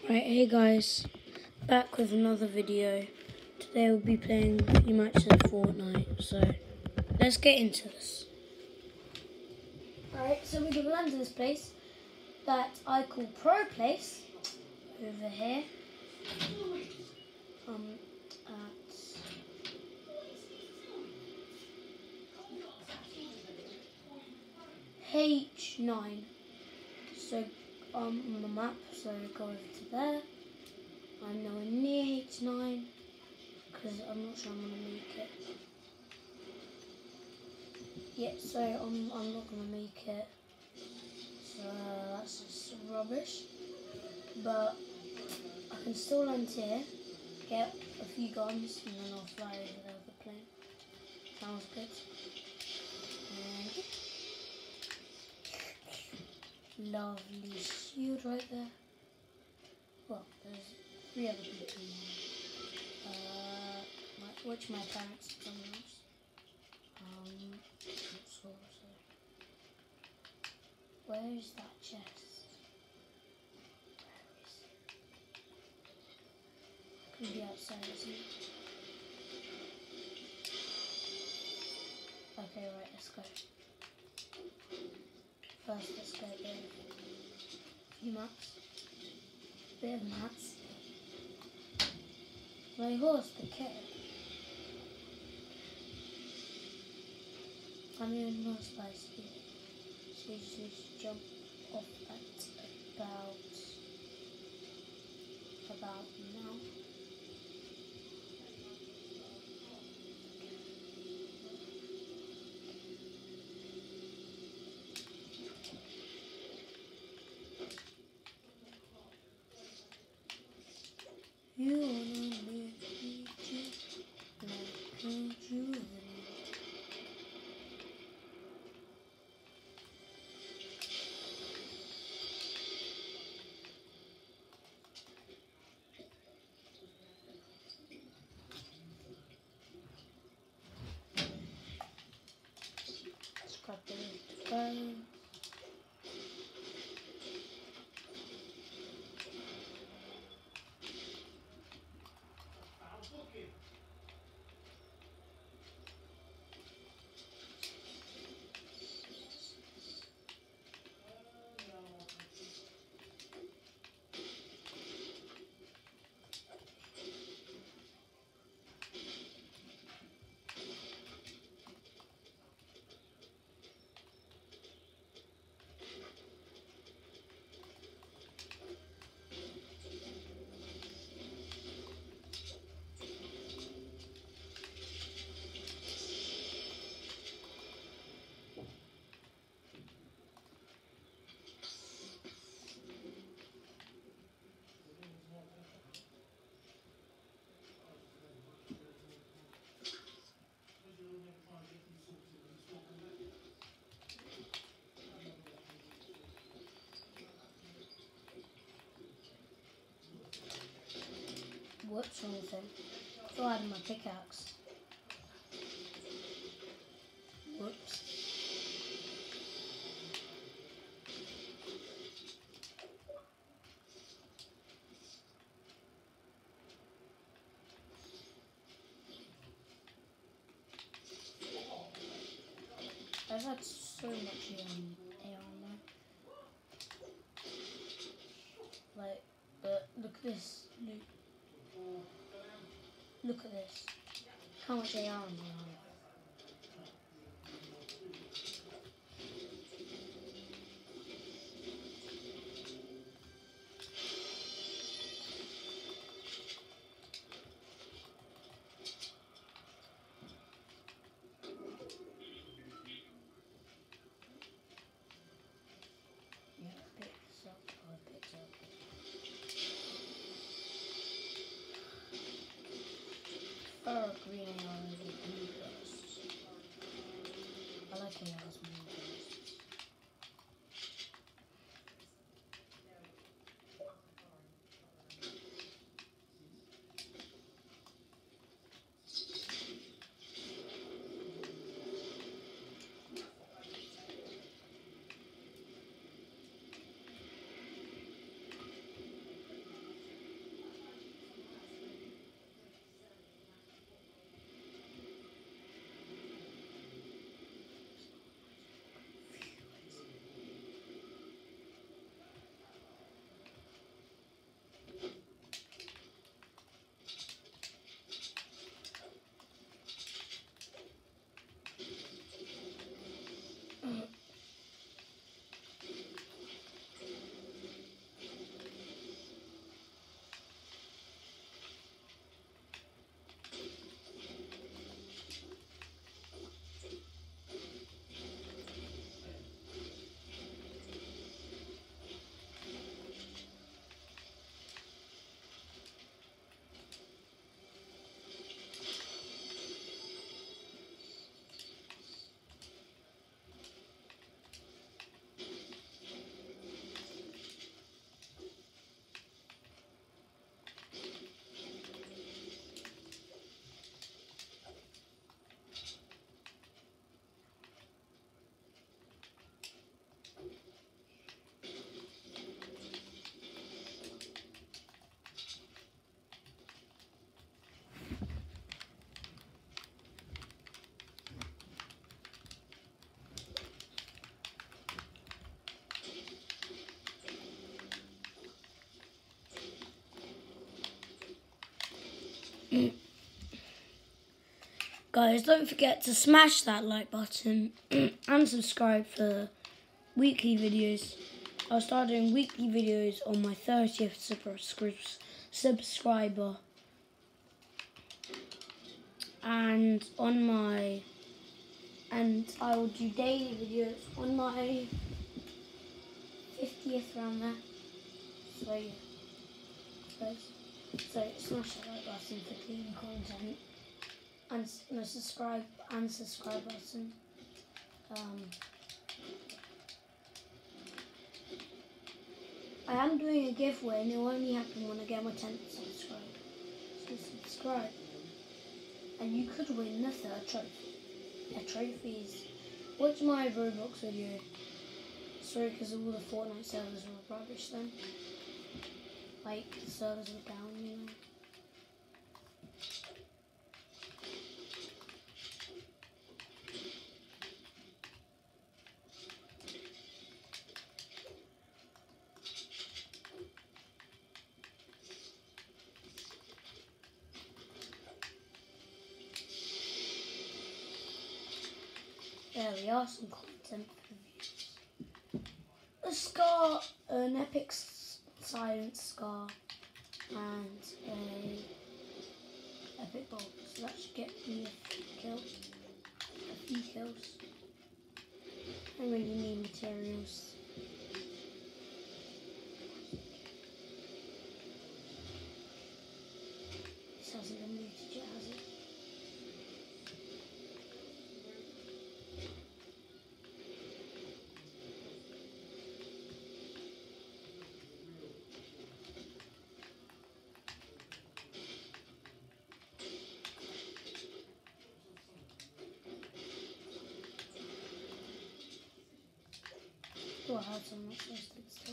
Right, hey guys, back with another video. Today we'll be playing a few matches of Fortnite, so let's get into this. Alright, so we're going to land in this place that I call Pro Place, over here, at H9. So on the map, so go over to there. I'm nowhere near H9 because I'm not sure I'm going to make it. Yeah, so I'm not going to make it. So that's just rubbish. But I can still land here, get a few guns, and then I'll fly over there with the plane. Sounds good. And lovely shield right there. Well, there's 3 other people in there. Which my parents and someone else. Not sure, so. Where is that chest? Where is it? Could be outside, isn't it? Okay, right, let's go. First, let's go there. Few mats. Bit of mats. My horse, the cat. I'm in no spicy. So you just jump off at about now. You wanna make me just like you. Scrap it to go. What's wrong with him? Oh, I had my pickaxe. Whoops. I've had so much air on there. Like, look at this. Look at this. How much AR on there? Yeah, pick this up. Oh, I picked up. Oh, green AR is a blue burst. I like ARs blue bursts. Guys, don't forget to smash that like button and subscribe for weekly videos. I'll start doing weekly videos on my 30th subscriber. And I will do daily videos on my 50th around there. So yeah, so smash that like button for clean content, and subscribe button. I am doing a giveaway, and it will only happen when I get my 10th subscriber. So subscribe, and you could win the third trophy. A trophy is watch my Roblox video. Sorry, because all the Fortnite servers were rubbish then. Like, the servers were down, you know. There we are, some content reviews. A scar, an epic silent scar, and a epic bolt. So that should get me a few kills. I really need materials. This hasn't been looted yet, has it? Oh, I have some not supposed to still.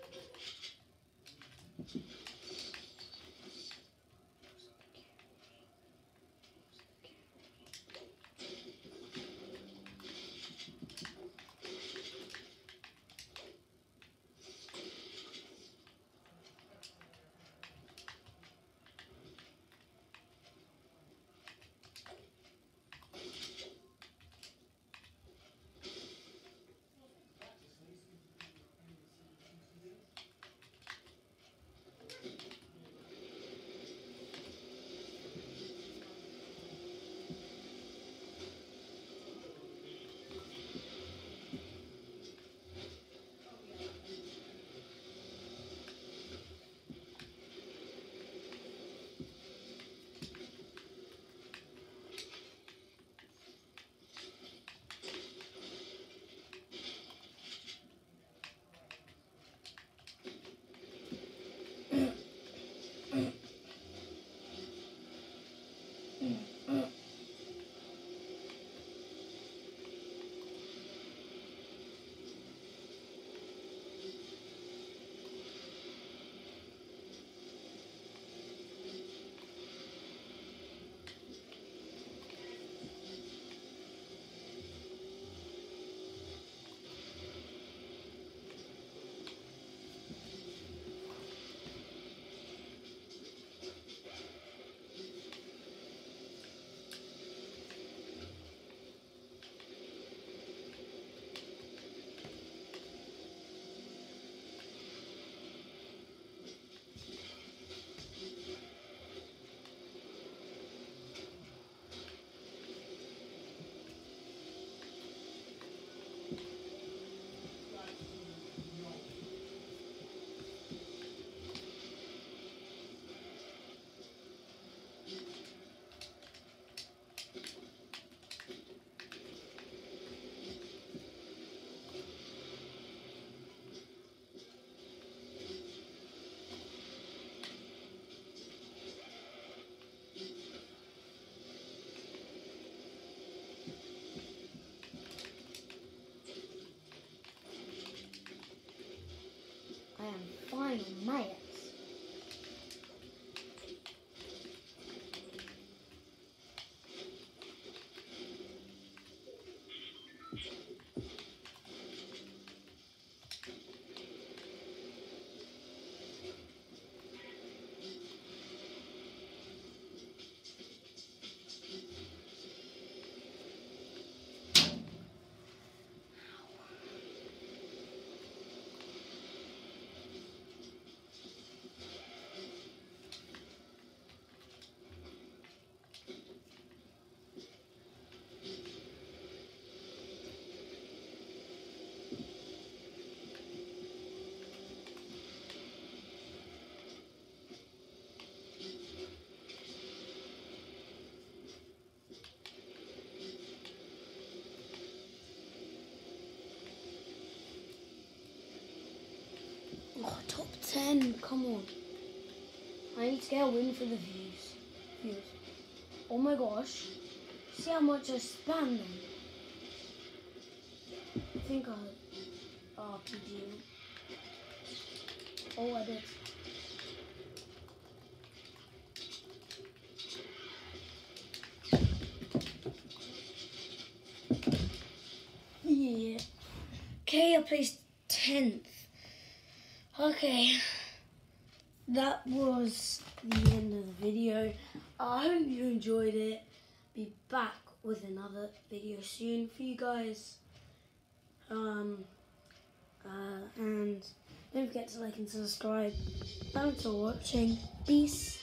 I am fine on my ex. Oh, top 10, come on. I need to get a win for the views. Oh my gosh. See how much I spammed them. I think I RPG. Oh, I did. Yeah. Okay, I placed 10th. Okay. That was the end of the video. I hope you enjoyed it. Be back with another video soon for you guys. And don't forget to like and subscribe. Thanks for watching. Peace.